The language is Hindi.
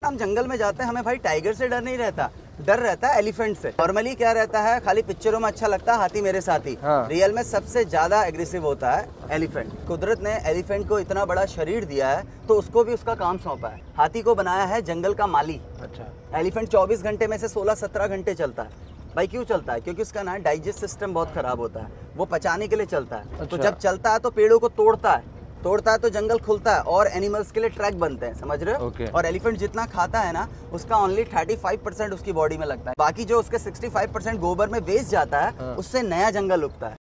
हम जंगल में जाते हैं, हमें भाई टाइगर से डर नहीं रहता, डर रहता है एलिफेंट से। नॉर्मली क्या रहता है, खाली पिक्चरों में अच्छा लगता है हाथी मेरे साथी, रियल में सबसे ज्यादा एग्रेसिव होता है एलिफेंट। कुदरत ने एलिफेंट को इतना बड़ा शरीर दिया है तो उसको भी उसका काम सौंपा है। हाथी को बनाया है जंगल का माली। अच्छा। एलिफेंट 24 घंटे में से 16-17 घंटे चलता है। भाई क्यों चलता है? क्योंकि उसका ना डाइजेस्ट सिस्टम बहुत खराब होता है, वो पचाने के लिए चलता है। अच्छा। तो जब चलता है तो पेड़ों को तोड़ता है तो जंगल खुलता है और एनिमल्स के लिए ट्रैक बनते हैं, समझ रहे हो? और एलिफेंट जितना खाता है ना, उसका ओनली 35% उसकी बॉडी में लगता है, बाकी जो उसके 65% गोबर में वेस्ट जाता है, उससे नया जंगल उगता है।